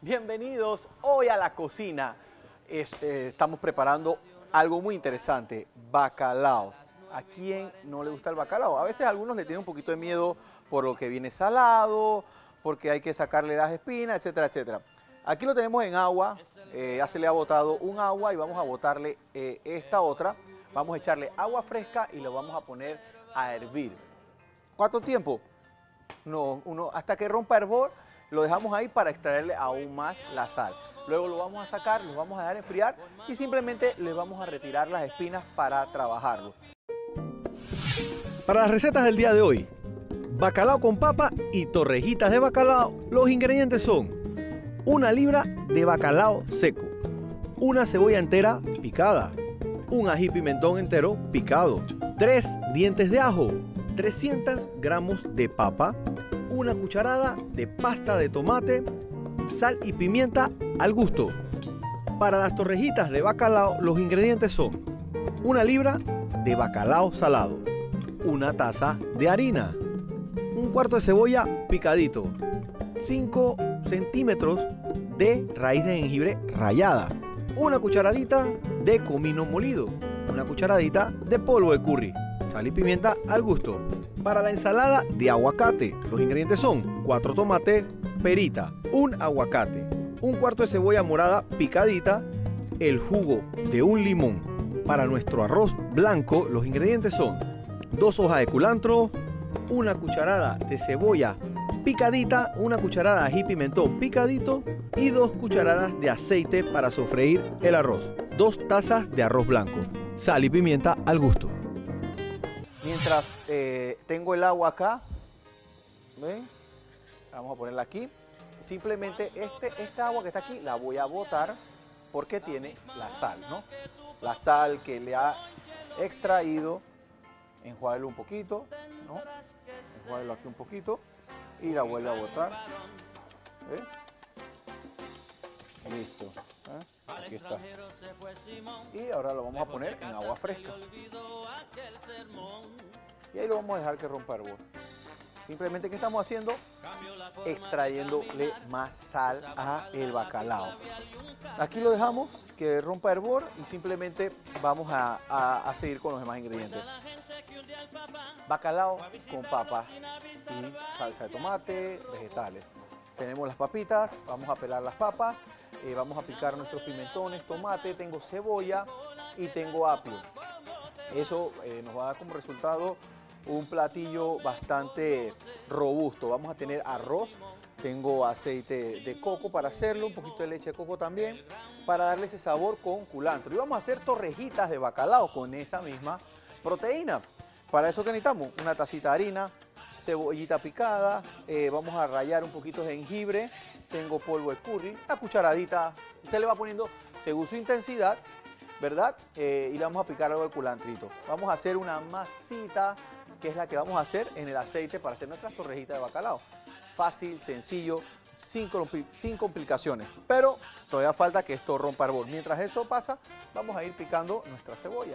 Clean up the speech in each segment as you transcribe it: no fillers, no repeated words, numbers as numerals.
Bienvenidos hoy a la cocina. Estamos preparando algo muy interesante, bacalao. ¿A quién no le gusta el bacalao? A veces a algunos le tienen un poquito de miedo por lo que viene salado, porque hay que sacarle las espinas, etcétera, etcétera. Aquí lo tenemos en agua, ya se le ha botado un agua y vamos a botarle esta otra. Vamos a echarle agua fresca y lo vamos a poner a hervir. ¿Cuánto tiempo? No, hasta que rompa hervor, lo dejamos ahí para extraerle aún más la sal. Luego lo vamos a sacar, lo vamos a dejar enfriar y simplemente le vamos a retirar las espinas para trabajarlo. Para las recetas del día de hoy, bacalao con papa y torrejitas de bacalao, los ingredientes son 1 libra de bacalao seco, una cebolla entera picada, un ají pimentón entero picado, 3 dientes de ajo, 300 gramos de papa, una cucharada de pasta de tomate, sal y pimienta al gusto. Para las torrejitas de bacalao, los ingredientes son 1 libra de bacalao salado, 1 taza de harina, 1/4 de cebolla picadito, 5 centímetros de raíz de jengibre rallada, 1 cucharadita de comino molido, 1 cucharadita de polvo de curry, sal y pimienta al gusto. Para la ensalada de aguacate, los ingredientes son 4 tomates, perita, 1 aguacate, 1/4 de cebolla morada picadita, el jugo de 1 limón. Para nuestro arroz blanco, los ingredientes son 2 hojas de culantro, 1 cucharada de cebolla picadita, 1 cucharada de ají pimentón picadito y 2 cucharadas de aceite para sofreír el arroz, 2 tazas de arroz blanco, sal y pimienta al gusto. Mientras tengo el agua acá, ¿ven? Vamos a ponerla aquí. Simplemente esta agua que está aquí la voy a botar porque tiene la sal, ¿no? La sal que le ha extraído, enjuáguelo un poquito, ¿no? Enjuáguelo aquí un poquito y la vuelve a botar. ¿Ven? Listo. Aquí está. Y ahora lo vamos a poner en agua fresca. Y ahí lo vamos a dejar que rompa hervor. Simplemente, ¿qué estamos haciendo? Extrayéndole más sal a el bacalao. Aquí lo dejamos que rompa hervor y simplemente vamos a seguir con los demás ingredientes. Bacalao con papas y salsa de tomate, vegetales. Tenemos las papitas, vamos a pelar las papas, vamos a picar nuestros pimentones, tomate, tengo cebolla y tengo apio. Eso nos va a dar como resultado un platillo bastante robusto. Vamos a tener arroz, tengo aceite de coco para hacerlo, un poquito de leche de coco también, para darle ese sabor con culantro. Y vamos a hacer torrejitas de bacalao con esa misma proteína. Para eso, ¿qué necesitamos? 1 tacita de harina, cebollita picada, vamos a rallar un poquito de jengibre, tengo polvo de curry, 1 cucharadita, usted le va poniendo según su intensidad, ¿verdad? Y le vamos a picar algo de culantrito. Vamos a hacer una masita, que es la que vamos a hacer en el aceite para hacer nuestras torrejitas de bacalao. Fácil, sencillo, sin complicaciones, pero todavía falta que esto rompa hervor. Mientras eso pasa, vamos a ir picando nuestras cebollas.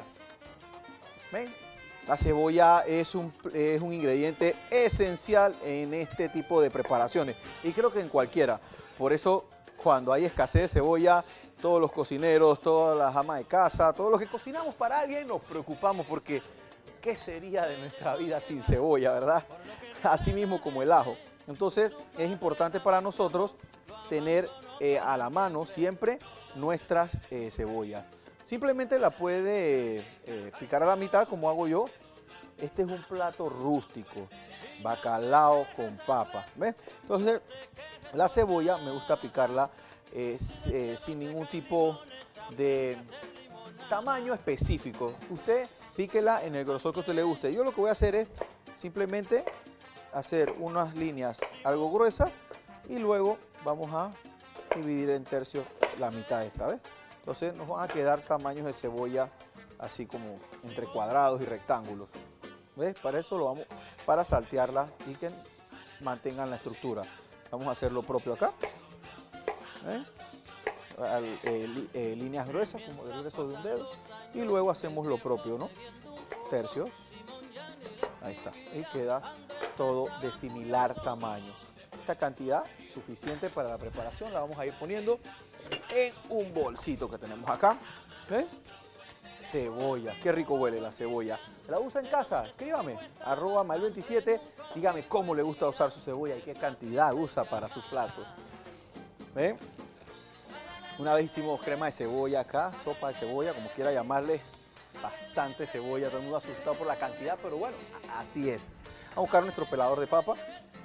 ¿Ven? La cebolla es un ingrediente esencial en este tipo de preparaciones y creo que en cualquiera. Por eso, cuando hay escasez de cebolla, todos los cocineros, todas las amas de casa, todos los que cocinamos para alguien nos preocupamos porque ¿qué sería de nuestra vida sin cebolla, verdad? Así mismo como el ajo. Entonces es importante para nosotros tener a la mano siempre nuestras cebollas. Simplemente la puede picar a la mitad como hago yo. Este es un plato rústico, bacalao con papa. ¿Ves? Entonces la cebolla me gusta picarla sin ningún tipo de tamaño específico. Usted píquela en el grosor que a usted le guste. Yo lo que voy a hacer es simplemente hacer unas líneas algo gruesas y luego vamos a dividir en tercios la mitad de esta vez. Entonces nos van a quedar tamaños de cebolla así como entre cuadrados y rectángulos. ¿Ves? Para eso lo vamos, para saltearla y que mantengan la estructura. Vamos a hacer lo propio acá. Líneas gruesas, como del grueso de un dedo. Y luego hacemos lo propio, ¿no? Tercios. Ahí está. Y queda todo de similar tamaño. Esta cantidad suficiente para la preparación. La vamos a ir poniendo en un bolsito que tenemos acá. ¿Ven? Cebolla, qué rico huele la cebolla. ¿La usa en casa? Escríbame, @mael27, dígame cómo le gusta usar su cebolla y qué cantidad usa para sus platos. ¿Ven? Una vez hicimos crema de cebolla acá, sopa de cebolla, como quiera llamarle, bastante cebolla, todo el mundo asustado por la cantidad, pero bueno, así es. Vamos a buscar nuestro pelador de papa.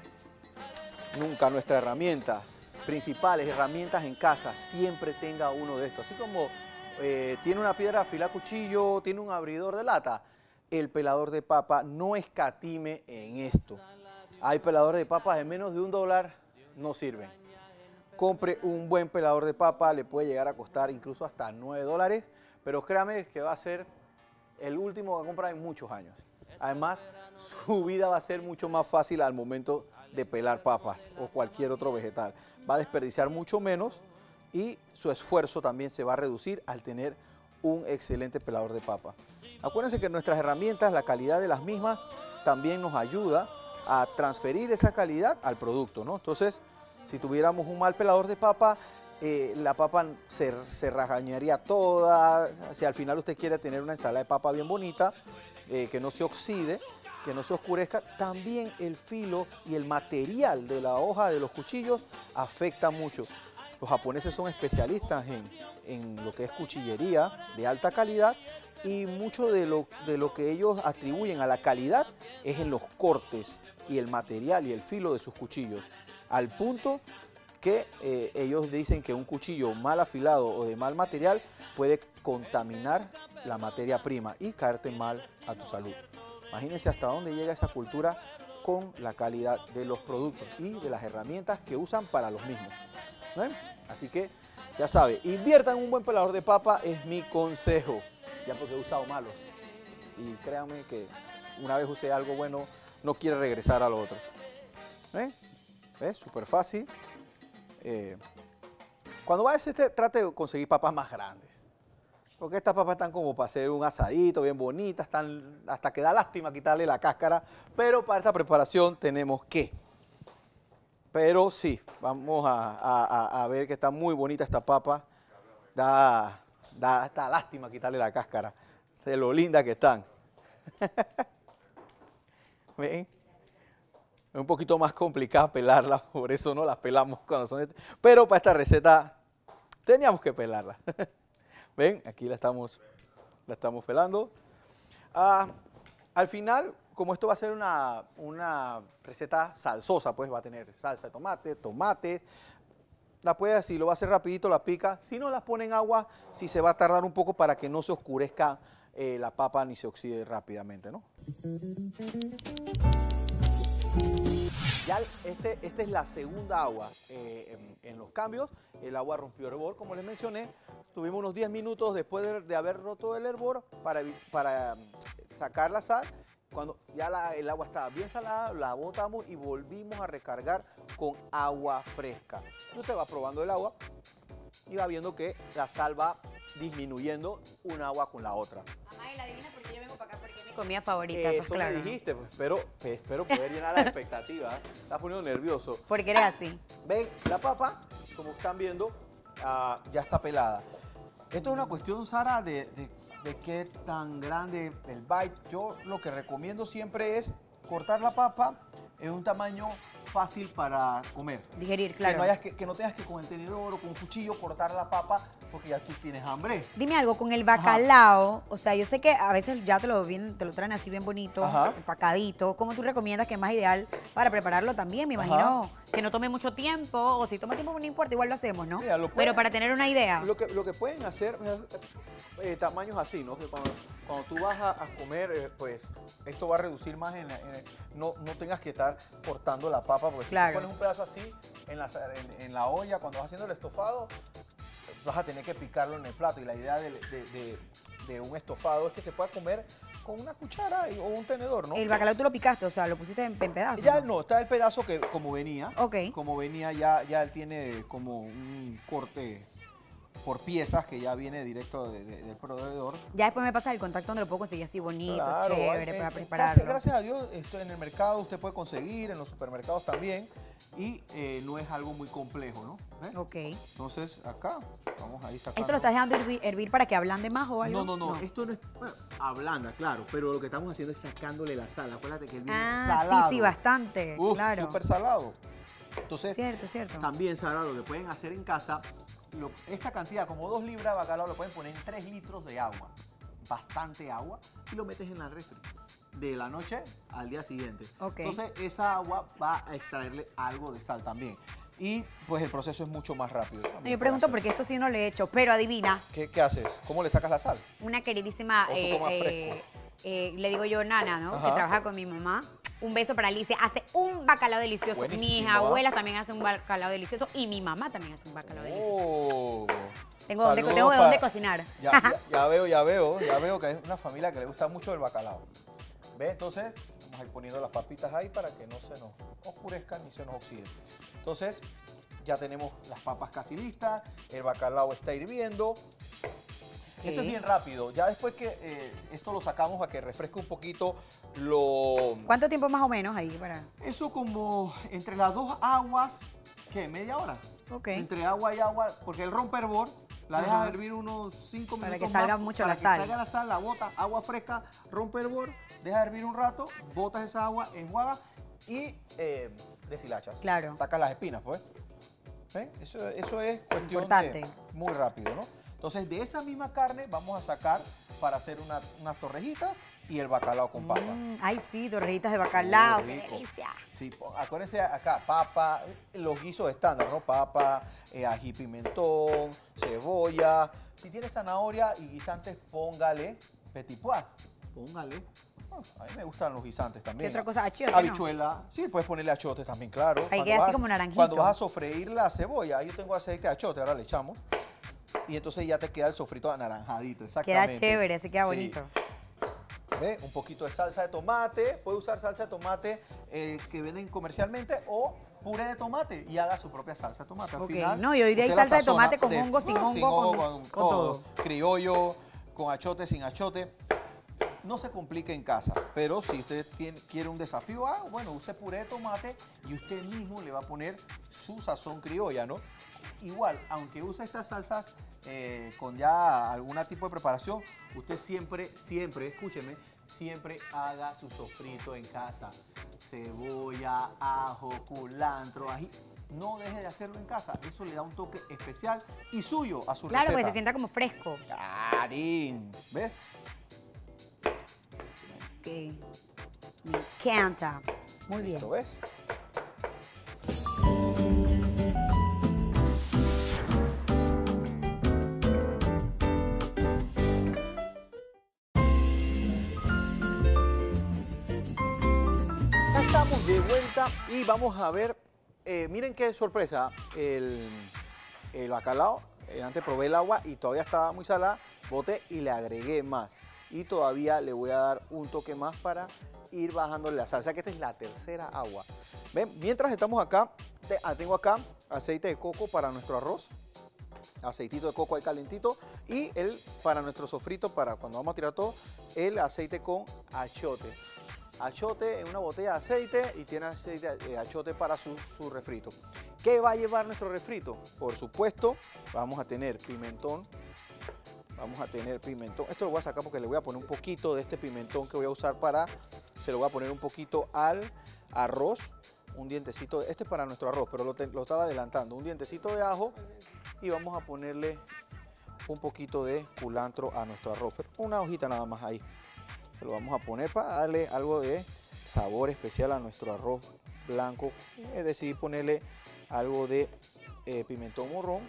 Nunca nuestras herramientas principales, herramientas en casa, siempre tenga uno de estos. Así como tiene una piedra de afilar cuchillo, tiene un abridor de lata, el pelador de papa no escatime en esto. Hay peladores de papas de menos de $1, no sirven. Compre un buen pelador de papa, le puede llegar a costar incluso hasta $9, pero créame que va a ser el último que compra en muchos años. Además, su vida va a ser mucho más fácil al momento de pelar papas o cualquier otro vegetal. Va a desperdiciar mucho menos y su esfuerzo también se va a reducir al tener un excelente pelador de papa. Acuérdense que nuestras herramientas, la calidad de las mismas, también nos ayuda a transferir esa calidad al producto, ¿no? Entonces, si tuviéramos un mal pelador de papa, la papa se rajañaría toda. Si al final usted quiere tener una ensalada de papa bien bonita, que no se oxide, que no se oscurezca, también el filo y el material de la hoja de los cuchillos afecta mucho. Los japoneses son especialistas en lo que es cuchillería de alta calidad y mucho de lo que ellos atribuyen a la calidad es en los cortes y el material y el filo de sus cuchillos. Al punto que ellos dicen que un cuchillo mal afilado o de mal material puede contaminar la materia prima y caerte mal a tu salud. Imagínense hasta dónde llega esa cultura con la calidad de los productos y de las herramientas que usan para los mismos. ¿No? Así que ya sabe, inviertan en un buen pelador de papa, es mi consejo, ya porque he usado malos. Y créanme que una vez usé algo bueno, no quiere regresar a lo otro. ¿Ves? Súper fácil. Cuando vayas trate de conseguir papas más grandes. Porque estas papas están como para hacer un asadito bien bonitas, están hasta que da lástima quitarle la cáscara. Pero para esta preparación tenemos que. Pero sí, vamos a ver que está muy bonita esta papa. Da hasta lástima quitarle la cáscara de lo linda que están. ¿Ven? Es un poquito más complicado pelarlas, por eso no las pelamos cuando son... Pero para esta receta teníamos que pelarlas. Ven, aquí la estamos pelando. Al final, como esto va a ser una receta salsosa, pues va a tener salsa de tomate, tomates. La puede, si lo va a hacer rapidito, la pica. Si no, las pone en agua, si se va a tardar un poco para que no se oscurezca la papa ni se oxide rápidamente, ¿no? Ya esta es la segunda agua en los cambios. El agua rompió hervor, como les mencioné. Tuvimos unos 10 minutos después de haber roto el hervor para sacar la sal. Cuando ya el agua estaba bien salada, la botamos y volvimos a recargar con agua fresca. Y usted va probando el agua y va viendo que la sal va disminuyendo una agua con la otra. Mamá, y la adivina porque yo vengo para acá porque es mi comida favorita. Eso claro. me dijiste, pues, espero poder llenar las expectativas. Estás poniendo nervioso. Porque eres así. Ven, la papa, como están viendo, ya está pelada. Esto es una cuestión, Sara, de qué tan grande el bite. Yo lo que recomiendo siempre es cortar la papa en un tamaño fácil para comer. Digerir, claro. Que no tengas que con el tenedor o con un cuchillo cortar la papa porque ya tú tienes hambre. Dime algo, con el bacalao, o sea, yo sé que a veces ya te lo traen así bien bonito, empacadito. ¿Cómo tú recomiendas que es más ideal para prepararlo también? Me imagino que no tome mucho tiempo, o si toma tiempo no importa, igual lo hacemos, ¿no? Mira, pero para tener una idea. Lo que pueden hacer, tamaños así, ¿no? Que cuando tú vas a comer, pues esto va a reducir más no tengas que estar cortando la papa, porque si tú pones un pedazo así en la olla, cuando vas haciendo el estofado, vas a tener que picarlo en el plato. Y la idea de un estofado es que se pueda comer con una cuchara o un tenedor, ¿no? El bacalao tú lo picaste, o sea, lo pusiste en pedazos. Ya no, está el pedazo que como venía. Ok. Como venía, ya él tiene como un corte por piezas que ya viene directo del proveedor. Ya después me pasa el contacto donde lo puedo conseguir así bonito, Claro, chévere, para prepararlo. Gracias a Dios, esto en el mercado usted puede conseguir, en los supermercados también, y no es algo muy complejo, ¿no? Ok. Entonces, acá, vamos a ir sacando. ¿Esto lo estás dejando hervir para que ablande más o algo? No, esto no es, bueno, ablanda, claro, pero lo que estamos haciendo es sacándole la sal. Acuérdate que él viene salado. Sí, bastante, claro. Súper salado. Entonces, cierto. También, Sara, lo que pueden hacer en casa, esta cantidad, como 2 libras de bacalao, lo pueden poner en 3 litros de agua. Bastante agua. Y lo metes en la refri de la noche al día siguiente. Okay. Entonces, esa agua va a extraerle algo de sal también. Y pues el proceso es mucho más rápido. Yo pregunto porque esto sí no le he hecho, pero adivina. ¿Qué haces? ¿Cómo le sacas la sal? Una queridísima, ¿O tú tomas fresco? le digo yo, Nana, ¿no? Ajá. Que trabaja con mi mamá. Un beso para Alicia. Hace un bacalao delicioso. Buenísimo, Mis abuelas también hacen un bacalao delicioso y mi mamá también hace un bacalao delicioso. Tengo de dónde cocinar. Ya veo que es una familia que le gusta mucho el bacalao. ¿Ves? Entonces, vamos a ir poniendo las papitas ahí para que no se nos oscurezcan ni se nos oxiden. Entonces, ya tenemos las papas casi listas, el bacalao está hirviendo. Esto es bien rápido. Ya después que esto lo sacamos para que refresque un poquito, ¿Cuánto tiempo más o menos ahí para...? Eso como entre las 2 aguas, ¿qué? ¿Media hora? Ok. Entre agua y agua, porque el rompe hervor la dejas hervir unos 5 minutos para que salga mucho la sal. Para que salga la sal, la botas, agua fresca, rompe hervor, deja hervir un rato, botas esa agua, enjuagas y deshilachas. Claro. Sacas las espinas, pues. ¿Ves? Eso es cuestión de muy rápido, ¿no? Entonces, de esa misma carne vamos a sacar para hacer unas torrejitas y el bacalao con papa. Ay, sí, torrejitas de bacalao, qué delicia. Sí, acuérdense acá, papa, los guisos estándar, ¿no? Papa, ají, pimentón, cebolla. Si tiene zanahoria y guisantes, póngale petit pois. Póngale. A mí me gustan los guisantes también. ¿Qué otra cosa? Achiote, habichuela. ¿No? Sí, puedes ponerle achote también, claro. Ahí queda así como naranjito. Cuando vas a sofreír la cebolla, ahí yo tengo aceite de achote, ahora le echamos. Y entonces ya te queda el sofrito anaranjadito, exactamente. Queda chévere, así queda bonito. ¿Ve? Un poquito de salsa de tomate. Puede usar salsa de tomate que venden comercialmente o puré de tomate y haga su propia salsa de tomate. Al final, no, y hoy día hay salsa de tomate con hongo, sin hongo, con todo. Criollo, con achote, sin achote. No se complique en casa, pero si usted quiere un desafío, bueno, use puré de tomate y usted mismo le va a poner su sazón criolla, ¿no? Igual, aunque use estas salsas con ya algún tipo de preparación, usted siempre, escúcheme, siempre haga su sofrito en casa. Cebolla, ajo, culantro, ají. No deje de hacerlo en casa. Eso le da un toque especial y suyo a su receta. Claro, porque se sienta como fresco. Carín, ¿ves? Ok. Me encanta. Muy bien. ¿Lo ves? Ya estamos de vuelta y vamos a ver, miren qué sorpresa, el bacalao, antes probé el agua y todavía estaba muy salada, boté y le agregué más. Y todavía le voy a dar un toque más para ir bajándole la salsa, que esta es la tercera agua. ¿Ven? Mientras estamos acá, tengo acá aceite de coco para nuestro arroz. Aceitito de coco ahí calentito. Y para nuestro sofrito, para cuando vamos a tirar todo, el aceite con achote. Achote en una botella de aceite y tiene aceite de achote para su refrito. ¿Qué va a llevar nuestro refrito? Por supuesto, vamos a tener pimentón. Esto lo voy a sacar porque le voy a poner un poquito de este pimentón que voy a usar se lo voy a poner un poquito al arroz. Un dientecito, este es para nuestro arroz, pero lo estaba adelantando. Un dientecito de ajo y vamos a ponerle un poquito de culantro a nuestro arroz. Pero una hojita nada más ahí. Se lo vamos a poner para darle algo de sabor especial a nuestro arroz blanco. Decidí ponerle algo de pimentón morrón.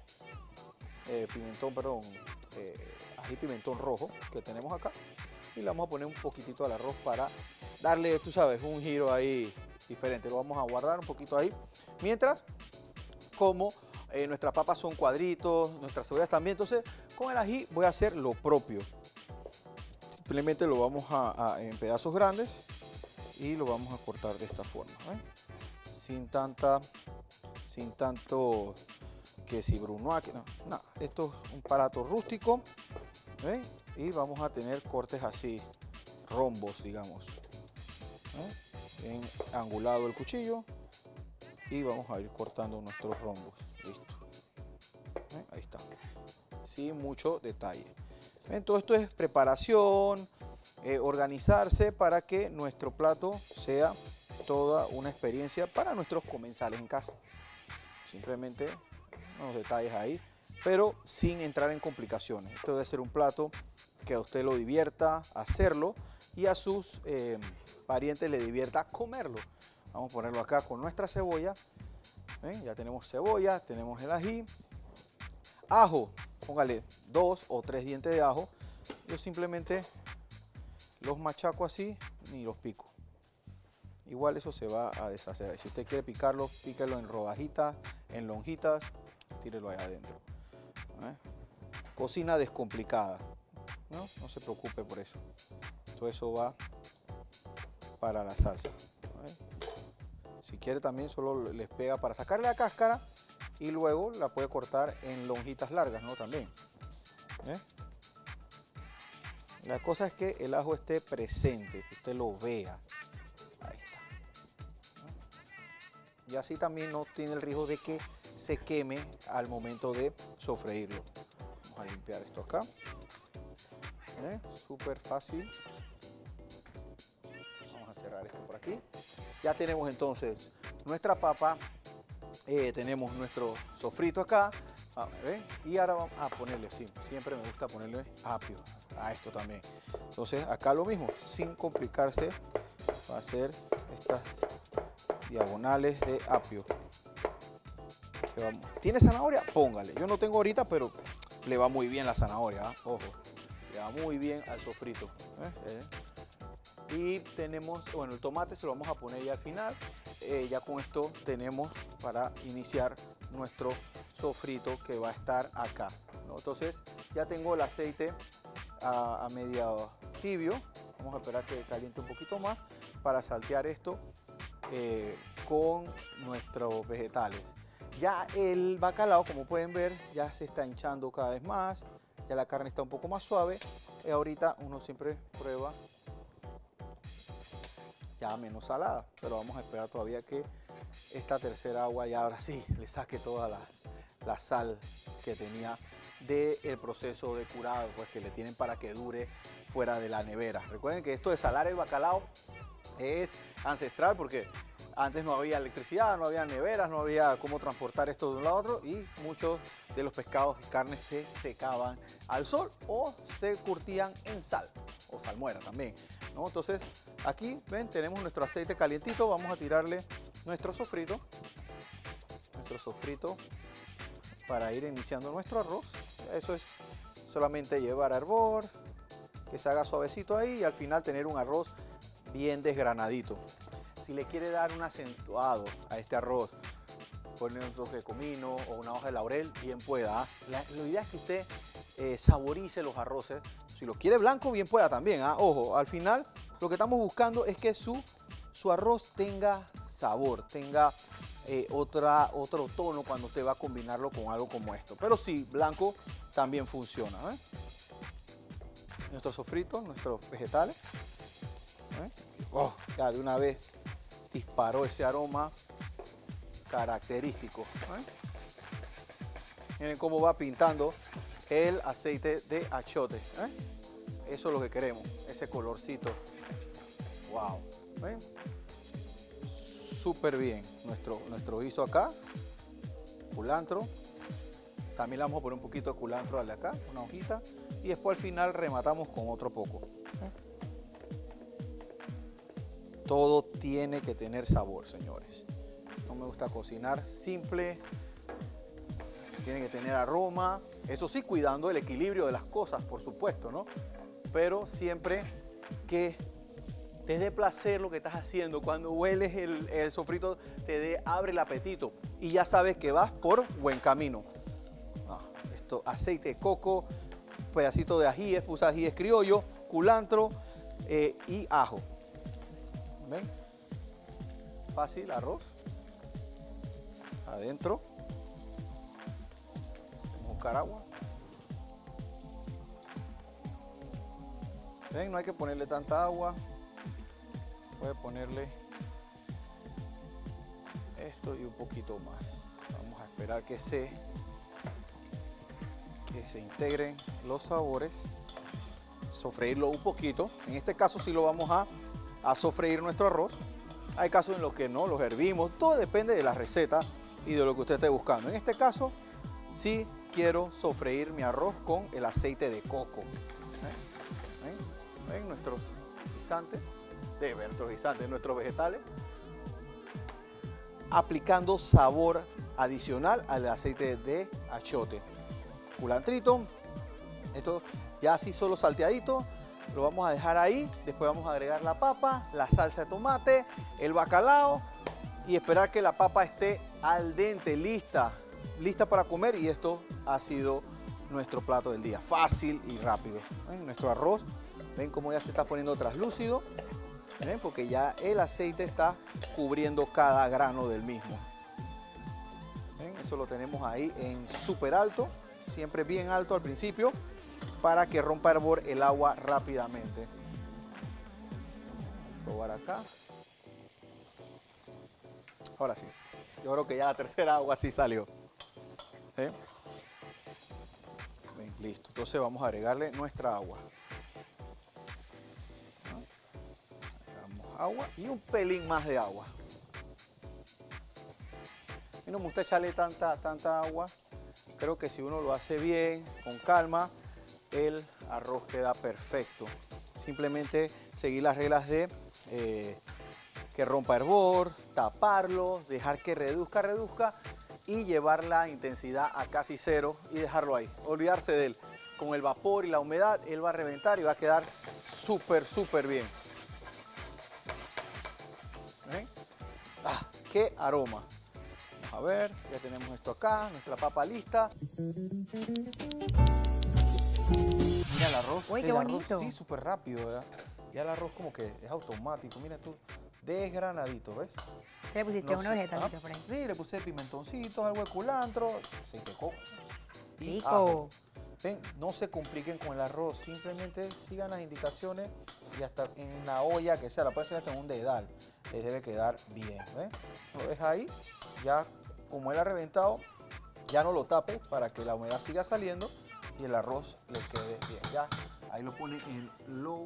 Ají pimentón rojo que tenemos acá y le vamos a poner un poquitito al arroz para darle, tú sabes, un giro ahí diferente. Lo vamos a guardar un poquito ahí. Mientras, como nuestras papas son cuadritos, nuestras cebollas también, entonces con el ají voy a hacer lo propio. Simplemente lo vamos en pedazos grandes y lo vamos a cortar de esta forma, sin tanto que si Brunoise, no, esto es un aparato rústico, ¿ven? Y vamos a tener cortes así, rombos, digamos. Bien angulado el cuchillo y vamos a ir cortando nuestros rombos. Listo. Ahí está. Sin mucho detalle. ¿Ven? Todo esto es preparación, organizarse para que nuestro plato sea toda una experiencia para nuestros comensales en casa. Simplemente unos detalles ahí, pero sin entrar en complicaciones. Esto debe ser un plato que a usted lo divierta hacerlo y a sus parientes le divierta comerlo. Vamos a ponerlo acá con nuestra cebolla. Ya tenemos cebolla, tenemos el ají. Ajo, póngale 2 o 3 dientes de ajo. Yo simplemente los machaco así y los pico. Igual eso se va a deshacer. Si usted quiere picarlo, píquelo en rodajitas, en lonjitas, tírelo allá adentro. Cocina descomplicada. No se preocupe por eso. Todo eso va para la salsa. Si quiere también solo les pega para sacarle la cáscara y luego la puede cortar en lonjitas largas, ¿no? También. La cosa es que el ajo esté presente, que usted lo vea. Ahí está. Y así también no tiene el riesgo de que se queme al momento de sofreírlo. Vamos a limpiar esto acá. Súper fácil. Vamos a cerrar esto por aquí. Ya tenemos entonces nuestra papa. Tenemos nuestro sofrito acá. Y ahora vamos a ponerle, sí, siempre me gusta ponerle apio a esto también. Entonces acá lo mismo, sin complicarse, va a hacer estas diagonales de apio. ¿Tiene zanahoria? Póngale. Yo no tengo ahorita, pero le va muy bien la zanahoria, ¿eh? Ojo, le va muy bien al sofrito. Y tenemos, bueno, el tomate se lo vamos a poner ya al final. Ya con esto tenemos para iniciar nuestro sofrito que va a estar acá, ¿no? Entonces ya tengo el aceite a medio tibio. Vamos a esperar que caliente un poquito más para saltear esto con nuestros vegetales. Ya el bacalao, como pueden ver, ya se está hinchando cada vez más. Ya la carne está un poco más suave. Y ahorita uno siempre prueba ya menos salada, pero vamos a esperar todavía que esta tercera agua ya ahora sí le saque toda la sal que tenía del proceso de curado, pues que le tienen para que dure fuera de la nevera. Recuerden que esto de salar el bacalao es ancestral porque antes no había electricidad, no había neveras, no había cómo transportar esto de un lado a otro y muchos de los pescados y carnes se secaban al sol o se curtían en sal o salmuera también, ¿no? Entonces aquí ven, tenemos nuestro aceite calientito, vamos a tirarle nuestro sofrito para ir iniciando nuestro arroz. Eso es solamente llevar a hervor, que se haga suavecito ahí y al final tener un arroz bien desgranadito. Si le quiere dar un acentuado a este arroz, poner un toque de comino o una hoja de laurel, bien pueda. La idea es que usted saborice los arroces. Si lo quiere blanco, bien pueda también. Ojo, al final lo que estamos buscando es que su arroz tenga sabor, tenga otro tono cuando usted va a combinarlo con algo como esto. Pero sí, blanco también funciona. Nuestro sofrito, nuestros vegetales. Ya de una vez disparó ese aroma característico. Miren cómo va pintando el aceite de achiote. Eso es lo que queremos, ese colorcito. Wow. Súper bien nuestro guiso acá. Culantro. También le vamos a poner un poquito de culantro al de acá, una hojita. Y después al final rematamos con otro poco. Todo tiene que tener sabor, señores. No me gusta cocinar simple. Tiene que tener aroma. Eso sí, cuidando el equilibrio de las cosas, por supuesto, ¿no? Pero siempre que te dé placer lo que estás haciendo. Cuando hueles el sofrito, abre el apetito. Y ya sabes que vas por buen camino. Esto, aceite de coco, pedacito de ajíes, puse ajíes criollo, culantro y ajo. ¿Ven? Fácil, arroz. Adentro. buscar agua. ¿Ven? No hay que ponerle tanta agua. Puede ponerle esto y un poquito más. Vamos a esperar que se integren los sabores. Sofreírlo un poquito. En este caso sí lo vamos a sofreír nuestro arroz. Hay casos en los que no, los hervimos. Todo depende de la receta y de lo que usted esté buscando. En este caso sí quiero sofreír mi arroz con el aceite de coco. ¿Ven? Nuestros guisantes, nuestros vegetales, aplicando sabor adicional al aceite de achiote. Culantrito, esto ya así solo salteadito, lo vamos a dejar ahí. Después vamos a agregar la papa, la salsa de tomate, el bacalao y esperar que la papa esté al dente, lista para comer. Y esto ha sido nuestro plato del día, fácil y rápido. ¿Ven? Nuestro arroz, ven cómo ya se está poniendo traslúcido. ¿Ven? Porque ya el aceite está cubriendo cada grano del mismo. ¿Ven? Eso lo tenemos ahí en súper alto, siempre bien alto al principio, para que rompa hervor el agua rápidamente. Vamos a probar acá. Ahora sí, yo creo que ya la tercera agua sí salió. ¿Sí? Bien, listo. Entonces vamos a agregarle nuestra agua. Agua y un pelín más de agua. Y no me gusta echarle tanta agua. Creo que si uno lo hace bien, con calma, el arroz queda perfecto. Simplemente seguir las reglas de que rompa hervor, taparlo, dejar que reduzca y llevar la intensidad a casi cero y dejarlo ahí. Olvidarse de él. Con el vapor y la humedad, él va a reventar y va a quedar súper bien. ¿Ven? ¡Ah! ¡Qué aroma! Vamos a ver, ya tenemos esto acá, nuestra papa lista. Mira el arroz. ¡Uy, qué bonito! Sí, súper rápido, ¿verdad? Ya el arroz como que es automático. Mira tú, desgranadito, ¿ves? ¿Qué le pusiste? Unos vegetalitos por ahí. Sí, le puse pimentoncitos, algo de culantro, aceite de coco y Rico. ajo. Ven, no se compliquen con el arroz, simplemente sigan las indicaciones y hasta en la olla que sea, la pueden hacer hasta en un dedal, les debe quedar bien. ¿Ven? Lo deja ahí, ya como él ha reventado, ya no lo tape para que la humedad siga saliendo y el arroz le quede bien. Ya, ahí lo pone en low.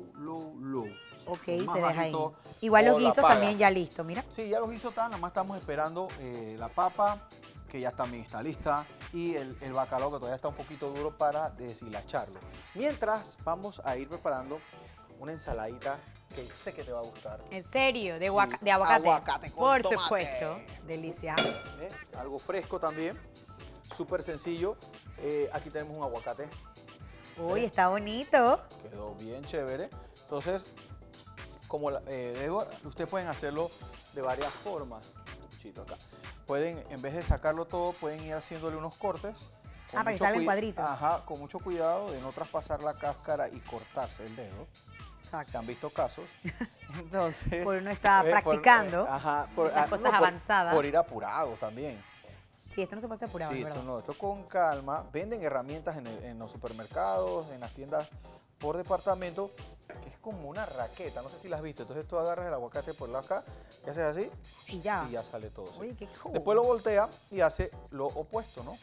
Ok, Más se deja ahí. bajito, Igual los o la guisos apaga. también ya listos, mira. Sí, ya los guisos están, nada más estamos esperando la papa, que ya también está lista, y el bacalao, que todavía está un poquito duro para deshilacharlo. Mientras, vamos a ir preparando una ensaladita que sé que te va a gustar. ¿En serio? ¿De, Sí, de aguacate? aguacate con Por tomate. supuesto. Delicia. Algo fresco también, súper sencillo. Aquí tenemos un aguacate. Uy, está bonito. Quedó bien chévere. Entonces, como ustedes pueden hacerlo de varias formas. Chito acá. Pueden, en vez de sacarlo todo, pueden ir haciéndole unos cortes. Para que salgan cuadritos. Ajá, con mucho cuidado de no traspasar la cáscara y cortarse el dedo. Exacto. Se han visto casos. Entonces, Por uno está practicando las cosas avanzadas. Por ir apurado también. Sí, esto no se puede hacer apurado, Sí, ¿verdad? esto con calma. Venden herramientas en los supermercados, en las tiendas por departamento, que es como una raqueta, no sé si las has visto. Entonces tú agarras el aguacate por la acá, y haces así, Y ya. y ya sale todo. ¿Sí? Oye, qué cool. Después lo voltea y hace lo opuesto, ¿no?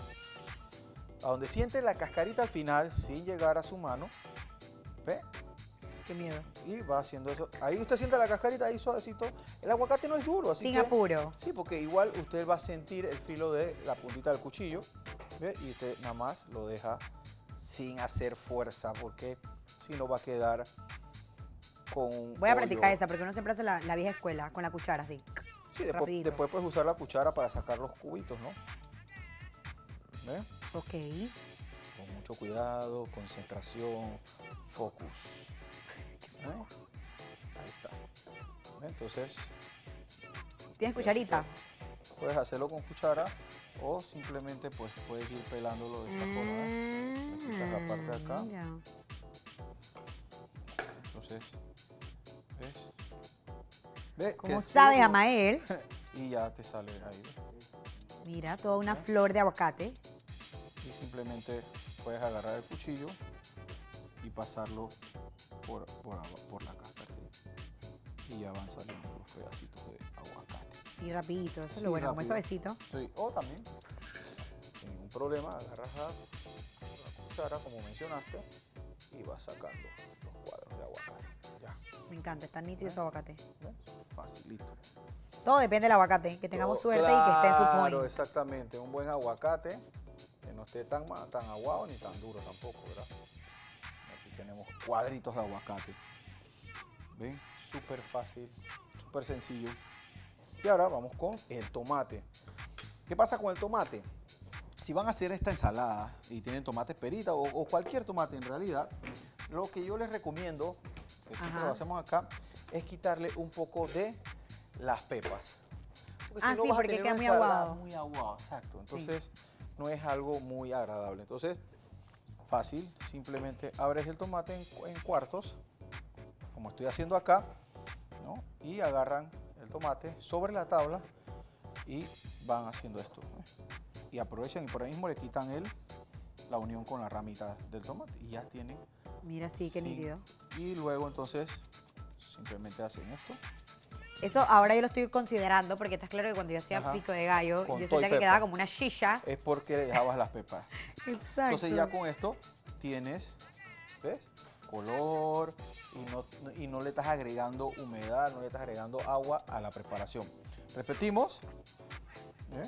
A donde siente la cascarita al final, sin llegar a su mano, ¿ve? Qué miedo. Y va haciendo eso. Ahí usted siente la cascarita ahí suavecito. El aguacate no es duro, así Sin que... apuro. Sí, porque igual usted va a sentir el filo de la puntita del cuchillo, ¿ve? Y usted nada más lo deja sin hacer fuerza, porque si no va a quedar con un Voy a hoyo. practicar esa, porque uno siempre hace la vieja escuela, con la cuchara, así. Sí, rapidito. después puedes usar la cuchara para sacar los cubitos, ¿no? ¿Ve? Ok. Con mucho cuidado, concentración, focus. ¿Ve? Ahí está. ¿Ve? Entonces, ¿Tienes cucharita? puedes hacerlo con cuchara o simplemente pues puedes ir pelándolo de esta forma. ¿Ve? Le quitas la parte de acá. Mira. Entonces, ¿ves? ¿Ves? ¿Cómo Que sabes, tú- Amael? Y ya te sale ahí. ¿Ves? Mira, toda una flor de aguacate. Y simplemente puedes agarrar el cuchillo y pasarlo por la cáscara, ¿sí? Y ya van saliendo los pedacitos de aguacate. Y rapidito, eso es Sí, lo bueno, como rápido. suavecito. Sí, o también, sin ningún problema, agarras la cuchara, como mencionaste, y vas sacando los cuadros de aguacate. Ya, Me encanta, está nítido ese aguacate. ¿ves? Facilito. Todo depende del aguacate, que tengamos Todo- suerte y que esté en su Claro, point. exactamente. Un buen aguacate, que no esté tan aguado ni tan duro tampoco, ¿verdad? Aquí tenemos cuadritos de aguacate. ¿Ven? Súper fácil, súper sencillo. Y ahora vamos con el tomate. ¿Qué pasa con el tomate? Si van a hacer esta ensalada y tienen tomates perita o cualquier tomate en realidad, lo que yo les recomiendo, que siempre Ajá. lo hacemos acá, es quitarle un poco de las pepas. Porque Ah, sí, vas a porque tener queda una muy ensalada aguado. muy aguado, exacto. Entonces no es algo muy agradable. Entonces, fácil, simplemente abres el tomate en cuartos, como estoy haciendo acá, ¿no? Y agarran el tomate sobre la tabla y van haciendo esto, ¿no? Y aprovechan y por ahí mismo le quitan la unión con la ramita del tomate y ya tienen. Mira, sí, qué sin- nítido. Y luego entonces simplemente hacen esto. Eso ahora yo lo estoy considerando porque está claro que cuando yo hacía Ajá. pico de gallo, Con yo todo y sentía que pepa. quedaba como una shisha. Es porque le dejabas las pepas. Exacto. Entonces ya con esto tienes, ¿ves? Color y no le estás agregando humedad, no le estás agregando agua a la preparación. Repetimos. ¿Ven?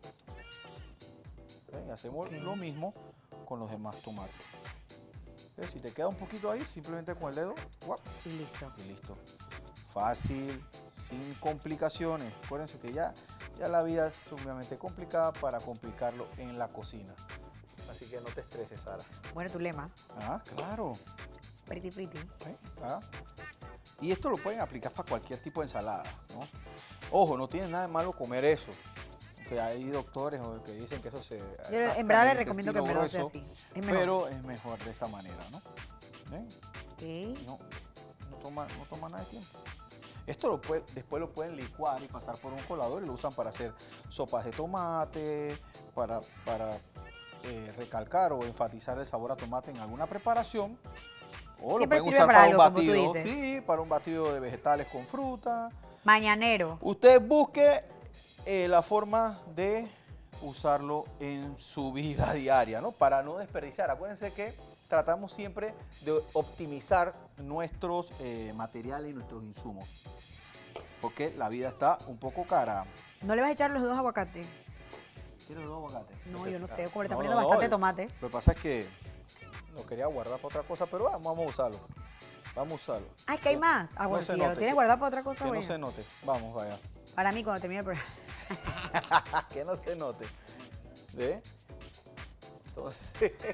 ¿Ven? Y hacemos Ok. lo mismo con los demás tomates. ¿Ves? Si te queda un poquito ahí, simplemente con el dedo, ¡guap! Y listo. Y listo. Fácil, sin complicaciones. Acuérdense que ya la vida es sumamente complicada para complicarlo en la cocina. Así que no te estreses, Sara. Bueno, tu lema. Ah, claro. Pretty, pretty. Ah. Y esto lo pueden aplicar para cualquier tipo de ensalada, ¿no? Ojo, no tiene nada de malo comer eso. Que hay doctores que dicen que eso se... Yo atasca en verdad en le el recomiendo que en verdad sea intestino así. grueso, Es mejor. pero es mejor de esta manera, ¿no? ¿Ven? Ok. No toma nada de tiempo. Esto después lo pueden licuar y pasar por un colador y lo usan para hacer sopas de tomate, para recalcar o enfatizar el sabor a tomate en alguna preparación. O Siempre lo pueden sirve usar para para un algo, como tú batido, dices. sí, para un batido de vegetales con fruta. Mañanero. Usted busque la forma de usarlo en su vida diaria, ¿no? Para no desperdiciar. Acuérdense que tratamos siempre de optimizar nuestros materiales y nuestros insumos. Porque la vida está un poco cara. ¿No le vas a echar los dos aguacates? ¿Quieres dos aguacates? No, yo no sé, como le está No, poniendo no, bastante no. tomate. Lo que pasa es que lo quería guardar para otra cosa, pero vamos a usarlo. Vamos a usarlo. Ah, es que hay más. Ah, bueno, no se si ya lo note, tienes que- guardado para otra cosa, Que no bueno. se note. Vamos, vaya. Para mí, cuando termine el programa. Que no se note. ¿Ve? Entonces.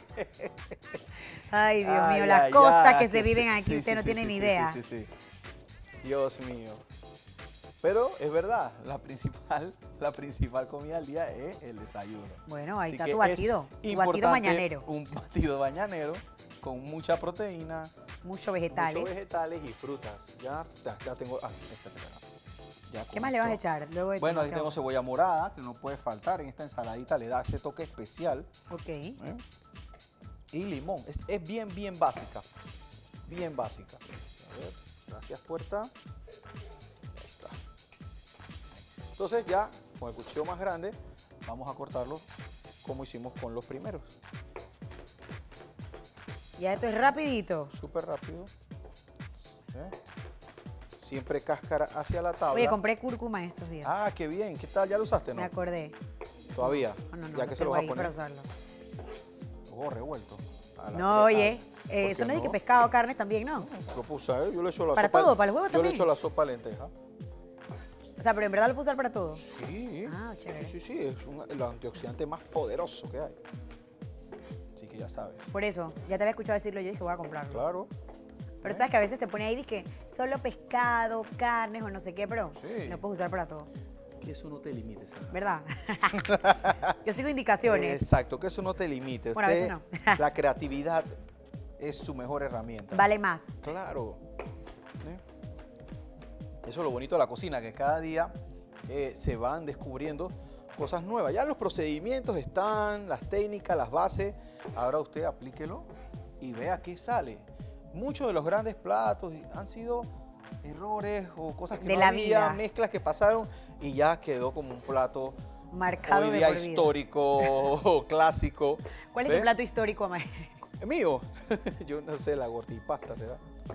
Ay, Dios Ay, mío, las ay, cosas ay, que se viven aquí, sí, usted sí, no sí, tiene sí, ni sí, idea. Sí, sí, sí. Dios mío. Pero es verdad, la principal comida del día es el desayuno. Bueno, ahí Así está que tu batido. es Tu batido importante mañanero. Un batido mañanero con mucha proteína, Muchos vegetales. muchos vegetales y frutas. Ya tengo. Ya ¿Qué con más le vas a esto. echar? Luego de Bueno, tomate aquí tengo ahora? cebolla morada, que no puede faltar en esta ensaladita, le da ese toque especial. Ok. ¿eh? Y limón. Es bien básica. Bien básica. A ver, gracias, puerta. Ahí está. Entonces ya, con el cuchillo más grande, vamos a cortarlo como hicimos con los primeros. Ya esto es rapidito. Súper rápido. ¿eh? Siempre cáscara hacia la tabla. Oye, compré cúrcuma estos días. Ah, qué bien. ¿Qué tal? ¿Ya lo usaste, Me no? acordé. Todavía. No, ya lo que se lo tengo vas a ahí poner. para usarlo. Ojo, revuelto. A la No, tres- oye, ¿por qué eso no es de que pescado, carnes también, ¿no? Lo puse, ¿eh? Yo le echo la ¿Para sopa. todo? ¿Para el huevo Yo también? le echo la sopa de lenteja. O sea, pero en verdad lo puedo usar para todo. Sí. Ah, chévere. Sí. Es el antioxidante más poderoso que hay. Así que ya sabes. Por eso, ya te había escuchado decirlo, yo dije, voy a comprarlo. Claro. Pero sabes que a veces te pone ahí, dizque solo pescado, carnes o no sé qué, pero Sí. lo puedes usar para todo. Que eso no te limite, Sara. ¿Verdad? Yo sigo indicaciones. Exacto, que eso no te limite. Bueno, a veces no. La creatividad es su mejor herramienta. Vale más. Claro. ¿eh? Eso es lo bonito de la cocina, que cada día se van descubriendo cosas nuevas. Ya los procedimientos están, las técnicas, las bases. Ahora usted aplíquelo y vea qué sale. Muchos de los grandes platos han sido errores o cosas que de no la había, vida. mezclas que pasaron y ya quedó como un plato Marcado hoy de día por vida. histórico o clásico. ¿Cuál es ¿Ve? tu plato histórico, Amael? Mío. Yo no sé, la gordipasta será.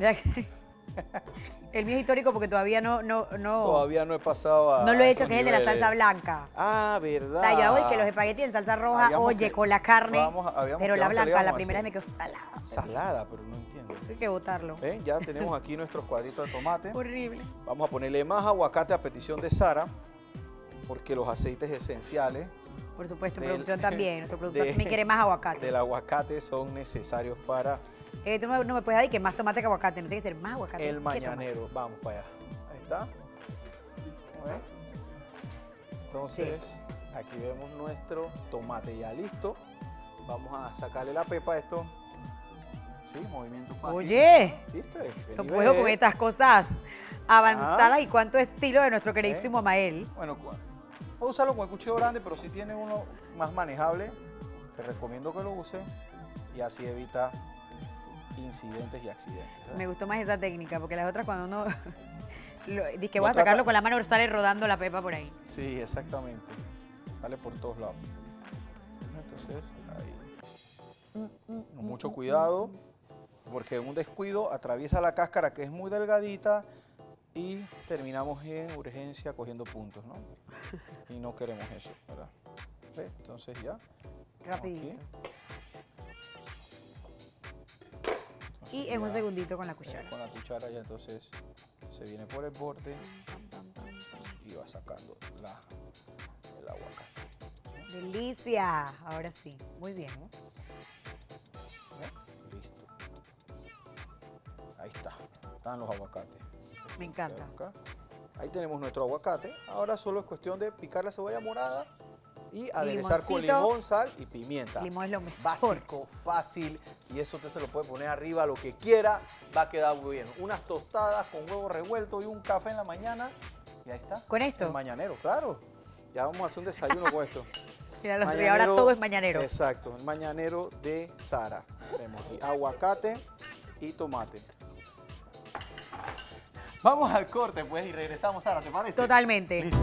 El mío es histórico porque todavía no Todavía no he pasado a lo he hecho, esos que es el de la niveles. salsa blanca. Ah, verdad. O sea, yo hago de que los espaguetis en salsa roja, Habíamos oye, que- con la carne, habíamos pero la quedado que le blanca, íbamos la a primera hacer. me quedó salada. Salada, pero no entiendo. Hay que botarlo. ¿Ven? Ya tenemos aquí nuestros cuadritos de tomate. Horrible. Vamos a ponerle más aguacate a petición de Sara, porque los aceites esenciales Por supuesto, en del- producción también. Nuestro productor de- también quiere más aguacate. del aguacate son necesarios para Tú no me puedes dar que más tomate que aguacate, no tiene que ser más aguacate. el que tomate. mañanero. Vamos para allá. Ahí está. ¿Ven? Entonces, aquí vemos nuestro tomate ya listo. Vamos a sacarle la pepa a esto. Sí, movimiento fácil. Oye, ¿Viste? no Vení, puedo ve. con estas cosas avanzadas y cuánto estilo de nuestro queridísimo Amael. Bueno, puedo usarlo con el cuchillo grande, pero si tiene uno más manejable, te recomiendo que lo use y así evita incidentes y accidentes. ¿verdad? Me gustó más esa técnica, porque las otras cuando uno dice que Lo voy a trata- sacarlo con la mano, sale rodando la pepa por ahí. Sí, exactamente. Sale por todos lados. Entonces, ahí. Con mucho cuidado, porque en un descuido atraviesa la cáscara que es muy delgadita y terminamos en urgencia cogiendo puntos, ¿no? Y no queremos eso, ¿verdad? ¿Ves? Entonces ya. Rapidito. Aquí. Y en un Ya, segundito con la cuchara. con la cuchara ya entonces se viene por el borde y va sacando el aguacate. Delicia. Ahora sí. Muy bien. ¿Ve? Listo. Ahí está. Están los aguacates. Me encanta. Acá. Ahí tenemos nuestro aguacate. Ahora solo es cuestión de picar la cebolla morada y aderezar con Limoncito. limón, sal y pimienta. Limón es lo mejor. Básico, fácil, y eso usted se lo puede poner arriba lo que quiera, va a quedar muy bien. Unas tostadas con huevo revuelto y un café en la mañana, y ahí está. ¿Con esto? El mañanero, claro. Ya vamos a hacer un desayuno con esto. Mira, y ahora todo es mañanero. Exacto, el mañanero de Sara. Vemos aquí aguacate y tomate. Vamos al corte, pues, y regresamos, Sara, ¿te parece? Totalmente. Listo.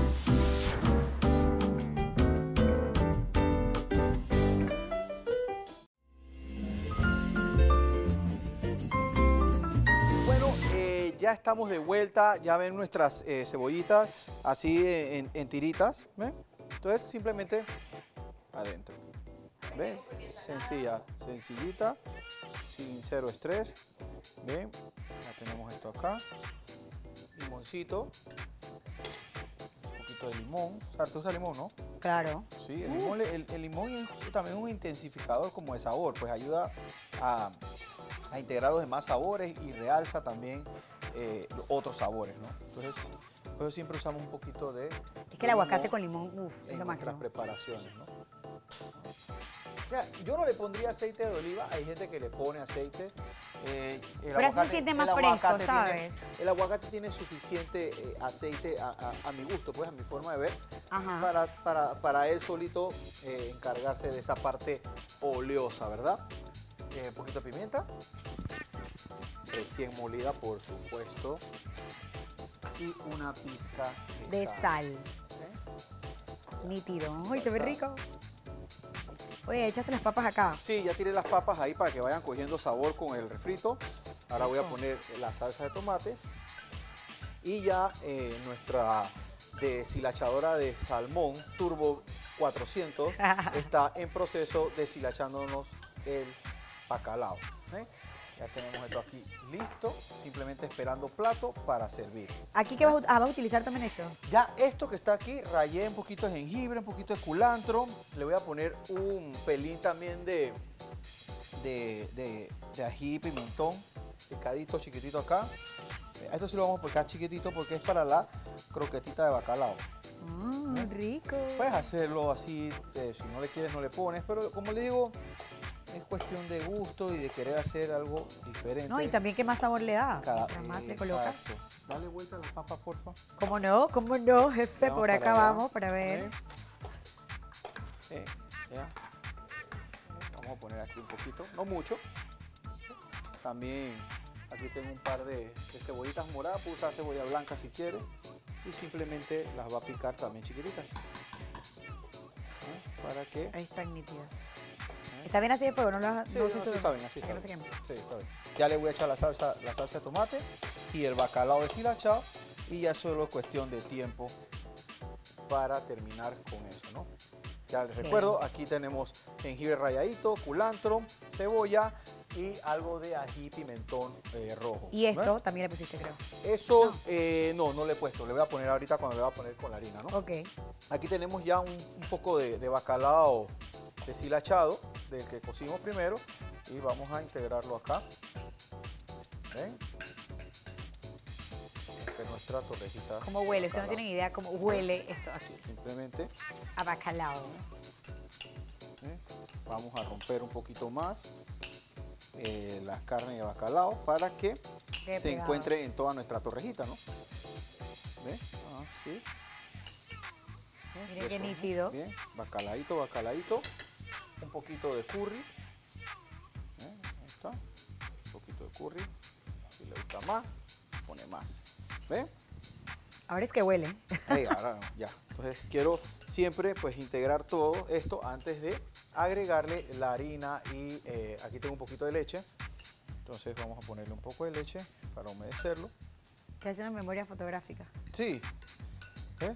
Bueno, ya estamos de vuelta, ya ven nuestras cebollitas así en tiritas, ¿ven? Entonces simplemente adentro, ¿ves? Sencilla, sencillita, sin cero estrés, ¿ven? Ya tenemos esto acá, limoncito, un poquito de limón, Sara, ¿te gusta el limón, no? Claro. Sí, el limón es también un intensificador como de sabor, pues ayuda a integrar los demás sabores y realza también otros sabores, ¿no? Entonces, por eso siempre usamos un poquito de Es que el aguacate con limón, uff, es en lo nuestras máximo. preparaciones, ¿no? O sea, yo no le pondría aceite de oliva, hay gente que le pone aceite. Pero así se siente más fresco, ¿sabes? El aguacate tiene suficiente aceite a mi gusto, pues a mi forma de ver, Ajá. para él solito encargarse de esa parte oleosa, ¿verdad? Un poquito de pimienta, recién molida, por supuesto, y una pizca De sal. ¿Ok? Nítido. Pizquita Uy, se ve de sal. rico. Oye, echaste las papas acá. Sí, ya tiré las papas ahí para que vayan cogiendo sabor con el refrito. Ahora voy a poner la salsa de tomate. Y ya nuestra deshilachadora de salmón Turbo 400 está en proceso deshilachándonos el bacalao. ¿Eh? Ya tenemos esto aquí listo, simplemente esperando plato para servir. ¿Aquí qué vas a utilizar también esto? Ya esto que está aquí, rayé un poquito de jengibre, un poquito de culantro. Le voy a poner un pelín también de ají y pimentón, picadito, chiquitito acá. Esto sí lo vamos a picar chiquitito porque es para la croquetita de bacalao. Rico. Puedes hacerlo así, si no le quieres no le pones, pero como le digo, es cuestión de gusto y de querer hacer algo diferente. No, y también qué más sabor le da. Cada- Mientras más le colocas. Exacto. Dale vuelta a las papas, porfa. ¿Cómo no, jefe? Vamos Por para acá allá. vamos para ver. Ya. Vamos a poner aquí un poquito, no mucho. También aquí tengo un par de cebollitas moradas, puedo usar cebolla blanca si quiere. Y simplemente las va a picar también chiquititas. Para que... Ahí están nítidas. ¿Está bien así de fuego? Sí, sí, está bien, así está bien. Sí, está bien. Ya le voy a echar la salsa de tomate y el bacalao deshilachado y ya solo es cuestión de tiempo para terminar con eso, ¿no? Ya les recuerdo, aquí tenemos jengibre ralladito, culantro, cebolla y algo de ají pimentón rojo. Y esto también le pusiste, creo. Eso no le he puesto, le voy a poner ahorita cuando le voy a poner con la harina, ¿no? Ok. Aquí tenemos ya un poco de bacalao deshilachado del que cocimos primero y vamos a integrarlo acá. ¿Ven? Que nuestra torrejita. ¿Cómo huele? Ustedes no tienen idea cómo huele esto aquí. Simplemente A bacalao. vamos a romper un poquito más las carnes de bacalao para que se encuentre en toda nuestra torrejita, ¿no? ¿Ven? Así. Miren qué nítido. Bien, bacalaíto, bacalaíto. Un poquito de curry. Ahí está. Un poquito de curry. Si le gusta más, pone más. ¿Ven? Ahora es que huele. Ahora ya. Entonces quiero siempre pues integrar todo esto antes de agregarle la harina y aquí tengo un poquito de leche. Entonces vamos a ponerle un poco de leche para humedecerlo. Estoy haciendo memoria fotográfica. Sí. ¿Ves?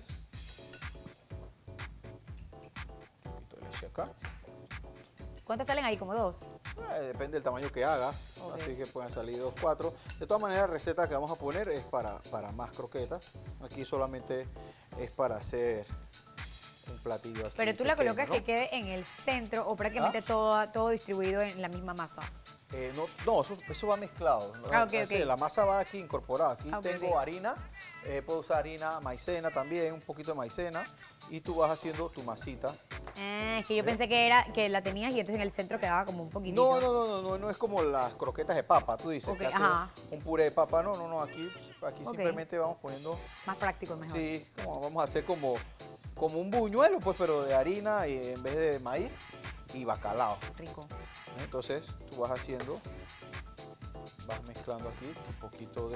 Un poquito de leche acá. ¿Cuántas salen ahí? ¿Como 2? Depende del tamaño que hagas, así que pueden salir 2, 4. De todas maneras, la receta que vamos a poner es para más croquetas. Aquí solamente es para hacer un platillo aquí. Pero tú la pequeño, colocas ¿no? que quede en el centro o prácticamente todo distribuido en la misma masa. No, eso va mezclado. Ok. La masa va aquí incorporada. Aquí tengo ok. harina, puedo usar harina, maicena también, un poquito de maicena. Y tú vas haciendo tu masita. Es que yo pensé que la tenías y entonces en el centro quedaba como un poquitito. No es como las croquetas de papa, tú dices, Ok, que haces ajá. un puré de papa. No, aquí simplemente vamos poniendo... Más práctico, mejor. Sí, vamos a hacer como un buñuelo, pues, pero de harina y en vez de maíz y bacalao. Rico. Entonces, tú vas haciendo, vas mezclando aquí un poquito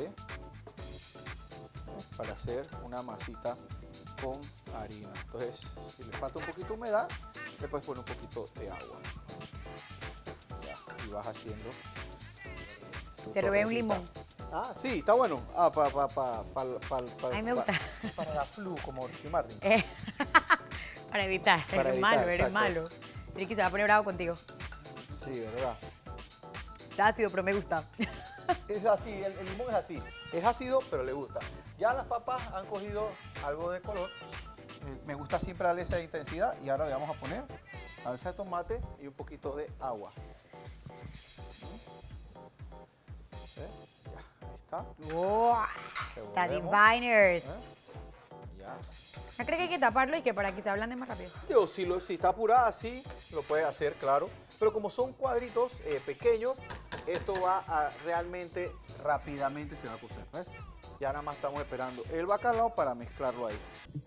para hacer una masita con harina. Entonces, si le falta un poquito de humedad, le puedes poner un poquito de agua. Ya, y vas haciendo. Te robé un limón. Ah, sí, está bueno. Ah, A mí me gusta. Para la flu, como Ricky Martin. Para evitar. Para Eres evitar, malo, eres exacto. malo. Ricky se va a poner bravo contigo. Sí, ¿verdad? Está ácido, pero me gusta. Es así, el limón es así. Es ácido, pero le gusta. Ya las papas han cogido algo de color. Me gusta siempre darle esa intensidad. Y ahora le vamos a poner salsa de tomate y un poquito de agua. Ya, ahí está. ¡Wow! Está Revolvemos. diviners. Ya. ¿No crees que hay que taparlo y que para que se ablande más rápido? Digo, si está apurada así, lo puedes hacer, claro. Pero como son cuadritos pequeños, esto va a realmente rápidamente se va a cocer, ¿ves? Ya nada más estamos esperando el bacalao para mezclarlo ahí.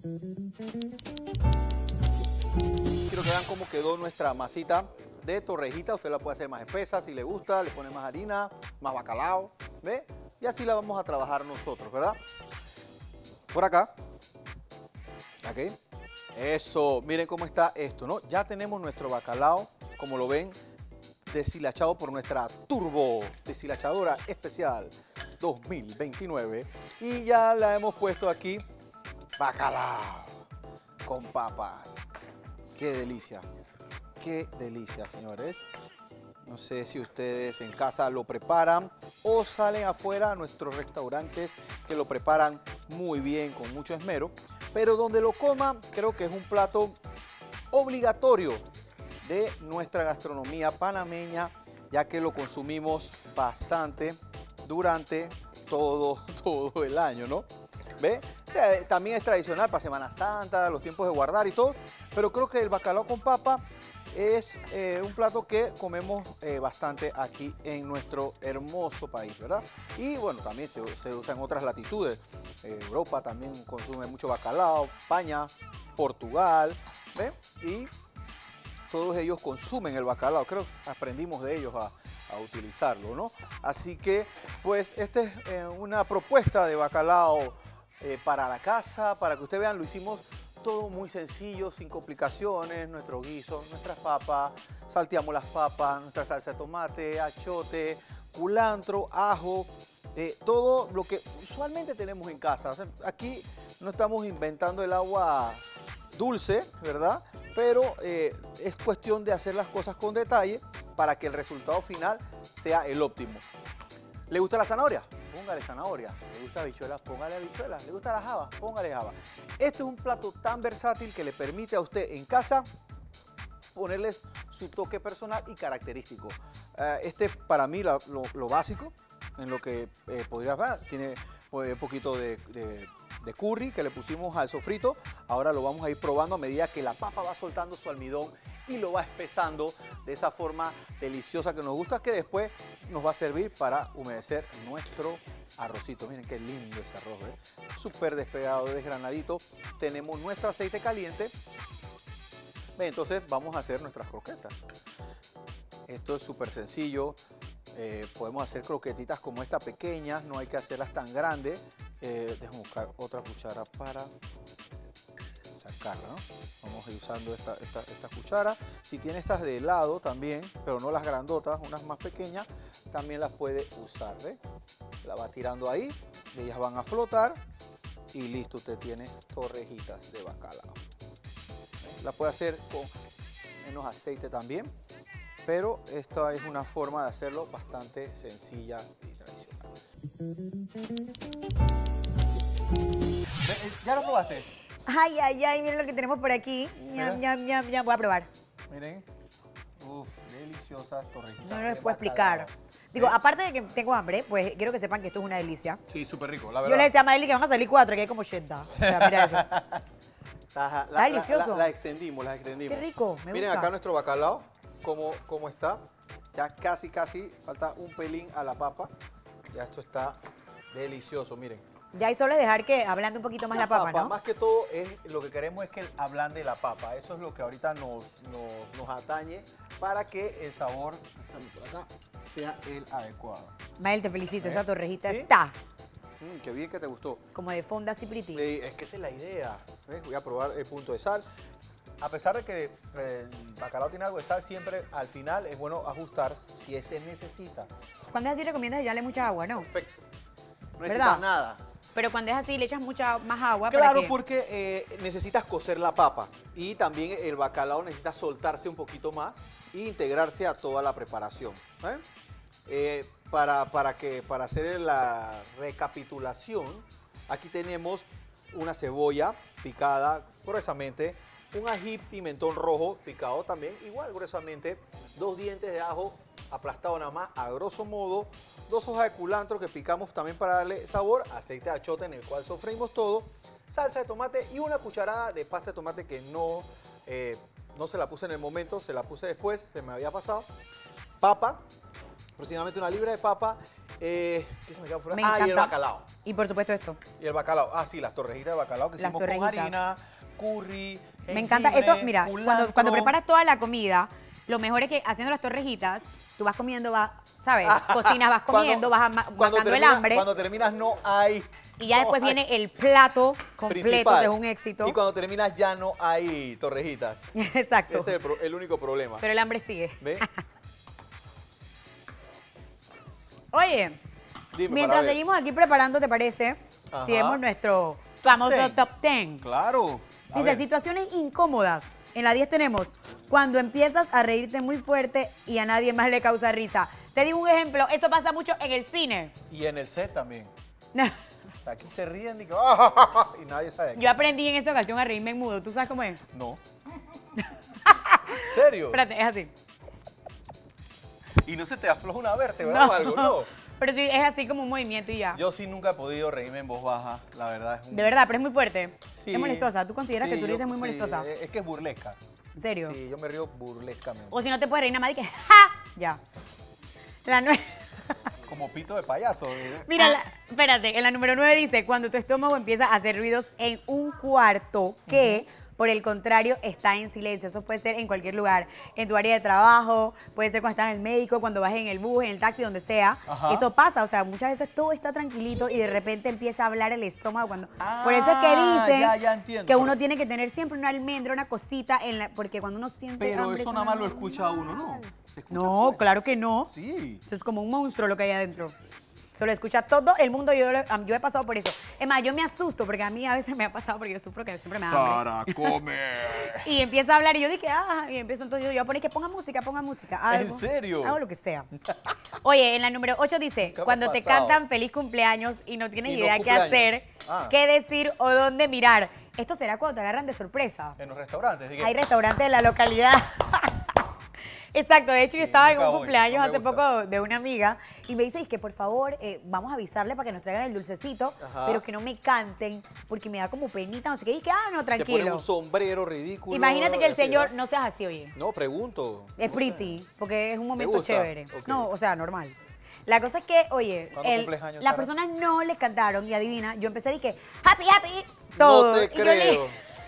Quiero que vean cómo quedó nuestra masita de torrejita. Usted la puede hacer más espesa si le gusta, le pone más harina, más bacalao, ¿ve? Y así la vamos a trabajar nosotros, ¿verdad? Por acá. ¿Ok? Eso, miren cómo está esto, ¿no? Ya tenemos nuestro bacalao, como lo ven, deshilachado por nuestra turbo deshilachadora especial 2029. Y ya la hemos puesto aquí, bacalao con papas. ¡Qué delicia! ¡Qué delicia, señores! No sé si ustedes en casa lo preparan o salen afuera a nuestros restaurantes que lo preparan muy bien, con mucho esmero. Pero donde lo coman, creo que es un plato obligatorio de nuestra gastronomía panameña, ya que lo consumimos bastante durante todo el año, ¿no? ¿Ve? O sea, también es tradicional para Semana Santa, los tiempos de guardar y todo, pero creo que el bacalao con papa es un plato que comemos bastante aquí en nuestro hermoso país, ¿verdad? Y bueno, también se usa en otras latitudes. Europa también consume mucho bacalao, España, Portugal, ¿ve? Y todos ellos consumen el bacalao. Creo que aprendimos de ellos a utilizarlo, ¿no? Así que, pues, esta es una propuesta de bacalao para la casa, para que ustedes vean, lo hicimos todo muy sencillo, sin complicaciones, nuestro guiso, nuestras papas, salteamos las papas, nuestra salsa de tomate, achote, culantro, ajo, todo lo que usualmente tenemos en casa. O sea, aquí no estamos inventando el agua dulce, ¿verdad? Pero es cuestión de hacer las cosas con detalle para que el resultado final sea el óptimo. ¿Le gusta la zanahoria? Póngale zanahoria. ¿Le gusta habichuelas? Póngale habichuelas. ¿Le gusta la java? Póngale java. Este es un plato tan versátil que le permite a usted en casa ponerle su toque personal y característico. Este es para mí lo básico en lo que podría ver. Tiene un poquito de curry que le pusimos al sofrito. Ahora lo vamos a ir probando a medida que la papa va soltando su almidón y lo va espesando de esa forma deliciosa que nos gusta, que después nos va a servir para humedecer nuestro arrocito. Miren qué lindo ese arroz, ¿eh? Súper despegado, desgranadito. Tenemos nuestro aceite caliente. Bien, entonces vamos a hacer nuestras croquetas. Esto es súper sencillo. Podemos hacer croquetitas como esta pequeñas, no hay que hacerlas tan grandes. Déjame buscar otra cuchara para sacarla, ¿no? Vamos a ir usando esta cuchara. Si tiene estas de helado también, pero no las grandotas, unas más pequeñas, también las puede usar, ¿ves? La va tirando ahí, ellas van a flotar y listo, usted tiene torrejitas de bacalao. La puede hacer con menos aceite también, pero esta es una forma de hacerlo bastante sencilla y tradicional. ¿Ya lo probaste? Ay, ay, ay, miren lo que tenemos por aquí. Ñam, ñam, ñam, ñam. Voy a probar. Miren. Uf, deliciosas torrejitas. No les puedo explicar. Digo, aparte de que tengo hambre, pues quiero que sepan que esto es una delicia. Sí, súper rico, la verdad. Yo le decía a Maeli que van a salir 4, que hay como 80. O sea, mira eso. Está delicioso. La extendimos. Qué rico, me Miren gusta. acá nuestro bacalao, cómo está. Ya casi, falta un pelín a la papa. Ya esto está delicioso, miren. Ya ahí solo es dejar que ablande un poquito más la papa, ¿no? Más que todo, lo que queremos es que ablande la papa. Eso es lo que ahorita nos atañe para que el sabor por acá sea el adecuado. Mael, te felicito, esa torrejita ¿Sí? está Qué bien que te gustó. como de fonda así pretty. Es que esa es la idea. ¿Ves? Voy a probar el punto de sal. A pesar de que el bacalao tiene algo de sal, siempre al final es bueno ajustar si se necesita. Cuando es así recomiendas echarle mucha agua, ¿no? Perfecto. No ¿Verdad? necesitas nada. Pero cuando es así le echas mucha más agua. Claro, ¿para qué? porque necesitas cocer la papa y también el bacalao necesita soltarse un poquito más e integrarse a toda la preparación. Para hacer la recapitulación, aquí tenemos una cebolla picada gruesamente, un ají pimentón rojo picado también igual gruesamente, 2 dientes de ajo aplastado nada más a grosso modo, 2 hojas de culantro que picamos también para darle sabor, aceite de achiote en el cual sofreímos todo, salsa de tomate y una cucharada de pasta de tomate que no se la puse en el momento, se la puse después, se me había pasado. Papa, aproximadamente 1 libra de papa. ¿Qué se me queda por ahí? Y el bacalao. Y por supuesto esto. Y el bacalao. Sí, las torrejitas de bacalao que hicimos con harina, curry, Me encanta esto. Mira, culantro. cuando preparas toda la comida, lo mejor es que haciendo las torrejitas, tú vas comiendo, ¿sabes? Cocinas, vas comiendo, vas matando el hambre. Cuando terminas no hay. Y ya después viene el plato completo, principal. que es un éxito. Y cuando terminas ya no hay torrejitas. Exacto. Ese es el único problema. Pero el hambre sigue. ¿Ve? Oye, Dime, mientras para ver. seguimos aquí preparando, ¿te parece? Ajá. Si vemos nuestro famoso 10. top 10. Claro. A Dice, ver. situaciones incómodas. En la 10 tenemos, cuando empiezas a reírte muy fuerte y a nadie más le causa risa. Te digo un ejemplo, eso pasa mucho en el cine. Y en el set también. No, Aquí se ríen y, y nadie sabe. yo aprendí en esa ocasión a reírme en mudo. ¿Tú sabes cómo es? No. ¿En serio? Espérate, es así. Y no se te afloja una vértebra o algo, ¿no? Pero sí, es así como un movimiento y ya. Yo sí nunca he podido reírme en voz baja, la verdad. Es un... De verdad, pero es muy fuerte. Sí. Es molestosa. ¿Tú consideras Sí, que tú le dices muy sí, molestosa? Es que es burlesca. ¿En serio? Sí, yo me río burlescamente. O si no te puedes reír nada más y que ¡ja! Ya. La Como pito de payaso. Mira, espérate, en la número 9 dice, cuando tu estómago empieza a hacer ruidos en un cuarto que Por el contrario, está en silencio. Eso puede ser en cualquier lugar, en tu área de trabajo, puede ser cuando estás en el médico, cuando vas en el bus, en el taxi, donde sea. Ajá. Eso pasa, o sea, muchas veces todo está tranquilito y de repente empieza a hablar el estómago. Por eso es que dicen ya entiendo. que uno tiene que tener siempre una almendra, una cosita, porque cuando uno siente Pero hambre eso con nada más lo algo escucha uno, ¿no? Se escucha No, afuera. claro que no. Sí. Eso es como un monstruo lo que hay adentro. Eso lo escucha todo el mundo. Yo he pasado por eso. Es más, yo me asusto porque a mí a veces me ha pasado porque yo sufro que siempre me da hambre. Sara, come. Y empieza a hablar y yo dije, y empiezo entonces yo a poner que ponga música, algo. ¿En serio? Hago lo que sea. Oye, en la número 8 dice, ¿Qué me ha cuando te pasado? cantan feliz cumpleaños y no tienes Y no idea qué cumpleaños. hacer, Ah. qué decir o dónde mirar. Esto será cuando te agarran de sorpresa. En los restaurantes. Así que, Hay restaurantes de la localidad. Exacto, de hecho yo Sí, estaba en nunca un voy, cumpleaños no me hace gusta. poco de una amiga y me dice, es que por favor, vamos a avisarle para que nos traigan el dulcecito, Ajá. pero que no me canten porque me da como penita, no sé qué. Y dije, no, te ponen tranquilo. un sombrero ridículo. Imagínate que el así, señor, ¿no? no seas así, oye. No, pregunto. Es No pretty, sé. porque es un momento gusta? chévere. Ok. No, o sea, normal. La cosa es que, oye, ¿Cuándo cumples años, las Sara? personas no le cantaron y adivina, yo empecé a decir que happy, happy, todo. No te Y yo le- creo.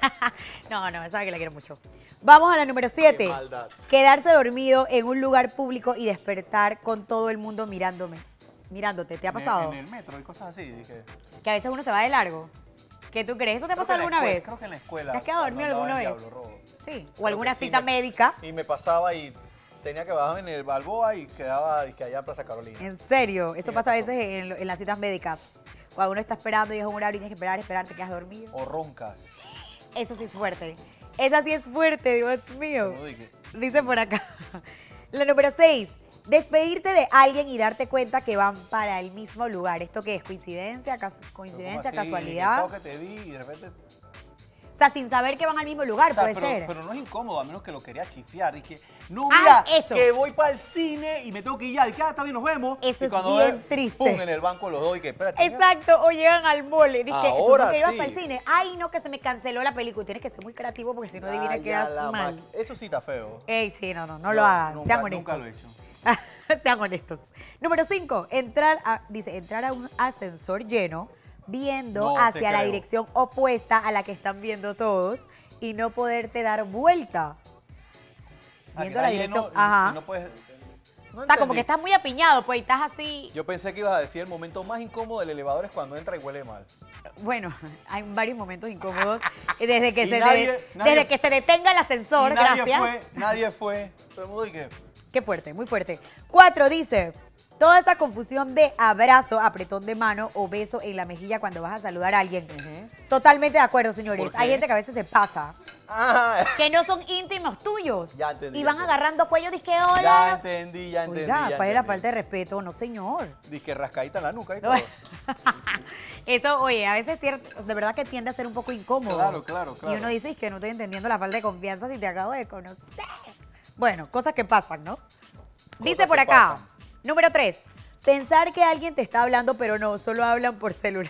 no, sabe que la quiero mucho. Vamos a la número 7. Qué maldad. Quedarse dormido en un lugar público y despertar con todo el mundo mirándote. ¿Te ha pasado? En el metro y cosas así. Dije. Que a veces uno se va de largo. ¿Qué tú crees? ¿Eso te ha Creo pasado que en la alguna escuela- vez? Creo que en la escuela. ¿Te has quedado cuando dormido andaba alguna en vez? Diablo Rojo. Sí. O Creo alguna que sí cita médica. Y me pasaba y tenía que bajarme en el Balboa y quedaba dizque, allá en Plaza Carolina. En serio, eso Sí, pasa a me pasó. veces en las citas médicas. Cuando uno está esperando y es un horario y tienes que esperar, te quedas dormido. O roncas. Eso sí es fuerte. Esa sí es fuerte, Dios mío. Como dije. Dice por acá. La número 6. Despedirte de alguien y darte cuenta que van para el mismo lugar. ¿Esto qué es? ¿Coincidencia? ¿Coincidencia? Pero ¿cómo así? Dije, ¿Casualidad? chao, que te vi y de repente. O sea, sin saber que van al mismo lugar, O sea, puede pero, ser. pero no es incómodo, a menos que lo quería chifiar. Dije, no, Ah, mira, eso. que voy para el cine y me tengo que ir ya. Dije, está bien, nos vemos. Eso y es cuando bien ve, triste. Pum, en el banco los dos y que, espérate. Exacto, o llegan al mall y dije, Ahora tú que ibas sí. para el cine. Ay, no, que se me canceló la película. Tienes que ser muy creativo porque si no adivina Ay, quedas ya la mal. Eso sí está feo. Ey, sí, no lo hagan. Nunca, Sean honestos. nunca lo he hecho. Sean honestos. Número 5, entrar a un ascensor lleno, viendo No te hacia la creo. dirección opuesta a la que están viendo todos y no poderte dar vuelta. Ah, Viendo que la está dirección. lleno y Ajá. no puedes. No O sea, como entendí. que estás muy apiñado, pues, y estás así. Yo pensé que ibas a decir el momento más incómodo del elevador es cuando entra y huele mal. Bueno, hay varios momentos incómodos. Desde que, Y desde nadie- que se detenga el ascensor, Y nadie gracias. nadie fue. Todo el mundo dije, Qué fuerte, muy fuerte. 4 dice, toda esa confusión de abrazo, apretón de mano o beso en la mejilla cuando vas a saludar a alguien. Totalmente de acuerdo, señores. ¿Por qué? Hay gente que a veces se pasa, ah, que no son íntimos tuyos. Ya entendí, Y ya van entendí. agarrando cuello, dizque hola. ya entendí, ya entendí. Oiga, ya ¿cuál es la entendí. falta de respeto? No, señor. Dije rascadita en la nuca y todo. Eso, oye, a veces de verdad que tiende a ser un poco incómodo. Claro. Y uno dice, es que no estoy entendiendo la falta de confianza si te acabo de conocer. Bueno, cosas que pasan, ¿no? Dice por que acá, pasan. número 3, pensar que alguien te está hablando, pero no, solo hablan por celular.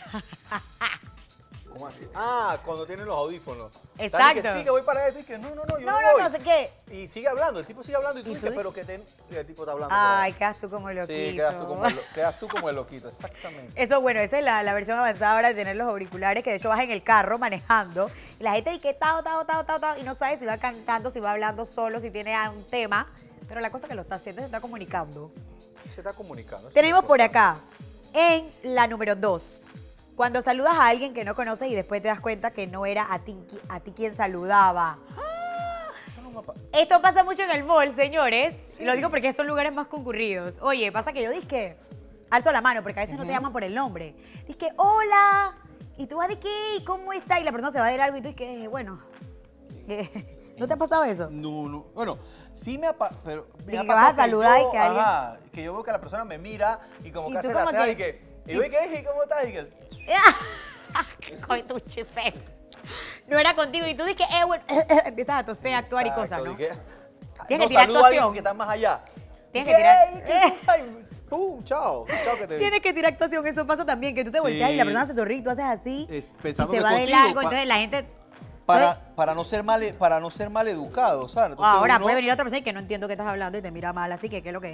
¿Cómo así? Ah, cuando tienen los audífonos. Exacto. Que sí, que voy para esto y que no, yo No, no no, voy. no sé qué. Y sigue hablando, el tipo sigue hablando y tú ¿Y dices, tú? pero que el tipo está hablando. por Ay, ahí. quedas tú como loquito. Sí, quedas tú como el loquito, exactamente. Eso, bueno, esa es la versión avanzada ahora de tener los auriculares, que de hecho vas en el carro manejando y la gente dice tao, y no sabe si va cantando, si va hablando solo, si tiene un tema, pero la cosa que lo está haciendo es se está comunicando. Se está comunicando. eso Tenemos es por importante. acá, en la número 2, cuando saludas a alguien que no conoces y después te das cuenta que no era a ti quien saludaba. Eso no me pa- Esto pasa mucho en el mall, señores. Sí. Lo digo porque son lugares más concurridos. Oye, pasa que yo dizque alzo la mano porque a veces no te llaman por el nombre. Dizque, hola. Y tú vas de qué, ¿cómo está? Y la persona se va de largo y tú dices, bueno. ¿No te ha pasado eso? No. Bueno, sí me ha pasado, pero me De ha que pasado vas a saludar y que alguien- Ajá, que yo veo que la persona me mira y como Y que tú hace la como ceja que- y que... Y yo, ¿y qué? ¿Y cómo estás? Y que... Con tu chifé. No era contigo y tú dices, bueno, empiezas a toser, a actuar y cosas, ¿no? Dije, Tienes que no, tirar saludo a alguien actuación. que está más allá. Tienes Dije, que tirar- "Ey, ¿qué ay, chao que te vi". Tienes que tirar actuación, eso pasa también, que tú te volteas y la persona se sonríe y tú haces así Es y pensando se que va de contigo, largo, entonces la gente... Para no ser mal educado, ¿sabes? Entonces Ahora uno- puede venir otra persona y que no entiendo qué estás hablando y te mira mal, así que ¿qué es lo que es?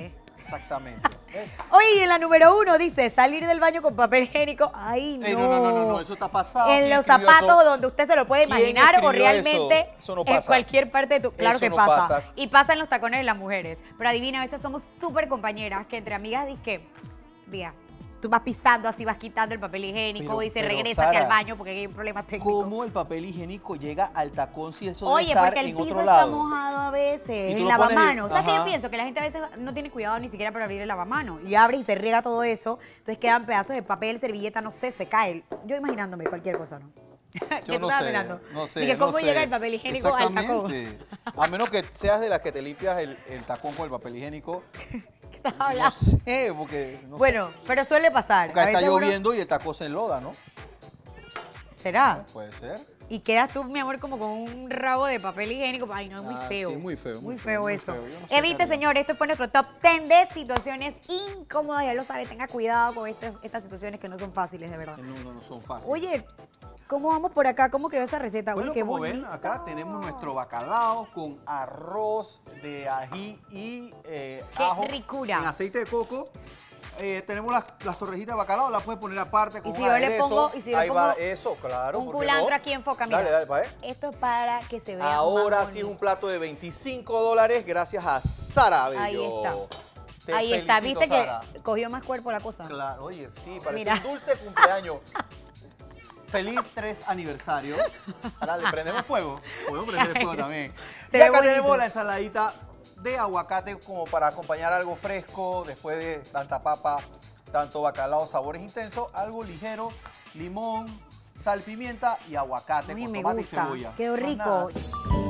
Exactamente. Oye, y en la número 1 dice, salir del baño con papel higiénico. Ay, no. Ey, no, eso está pasado. En ¿Quién los escribió zapatos eso? donde usted se lo puede ¿Quién imaginar o escribió realmente eso? Eso no en pasa. cualquier parte de tu... Claro Eso que no pasa. pasa. Y pasa en los tacones de las mujeres. Pero adivina, a veces somos súper compañeras que entre amigas dizque, diga, tú vas pisando así, vas quitando el papel higiénico y dice, regrésate Sara, al baño porque hay un problema técnico. ¿cómo el papel higiénico llega al tacón si eso Oye, debe estar porque el en piso otro está lado? mojado a veces, Y tú el lo pones lavamanos. y- ¿Sabes qué yo ajá. pienso? Que la gente a veces no tiene cuidado ni siquiera para abrir el lavamanos. Y abre y se riega todo eso. Entonces quedan pedazos de papel, servilleta, no sé, se cae. Yo imaginándome cualquier cosa, ¿no? Yo no sé, no sé. Dije, ¿cómo no sé. llega el papel higiénico al tacón? Exactamente. A menos que seas de las que te limpias el tacón con el papel higiénico. ¿Qué estás No hablando? sé, porque... No sé. Bueno, pero suele pasar. Porque A está veces uno- lloviendo y el tacón se enloda, ¿no? ¿Será? Puede ser. Y quedas tú, mi amor, como con un rabo de papel higiénico. Ay, no, es muy Ah, feo. sí, muy feo, Muy muy feo feo, muy eso. feo. Yo no sé, Evite, Karina. señor, esto fue nuestro top 10 de situaciones incómodas. Ya lo sabe, tenga cuidado con estas situaciones que no son fáciles, de verdad. No son fáciles. Oye, ¿cómo vamos por acá? ¿Cómo quedó esa receta? Bueno, Uy, qué como bonito. ven, acá tenemos nuestro bacalao con arroz de ají y ajo ricura. en aceite de coco. Tenemos las torrejitas de bacalao, las puedes poner aparte con Y si un yo le aderezo. pongo- y si yo le Ahí va, pongo eso, claro. un ¿por qué culantro no? aquí enfoca, mira. Dale, dale, pa' ver. Esto es para que se vea Ahora más sí es un bonito. plato de $25 gracias a Sara Bello. Ahí está. Te Ahí está, felicito, viste Sara. que cogió más cuerpo la cosa. Claro, oye, sí, parece Mira. un dulce cumpleaños. Feliz 3 aniversario. Ahora le prendemos fuego. Podemos prender fuego también. Se Y ve acá bonito. tenemos la ensaladita de aguacate como para acompañar algo fresco después de tanta papa, tanto bacalao, sabores intensos, algo ligero, limón, sal, pimienta y aguacate Uy, con me tomate y gusta. cebolla. Quedó Más rico. nada.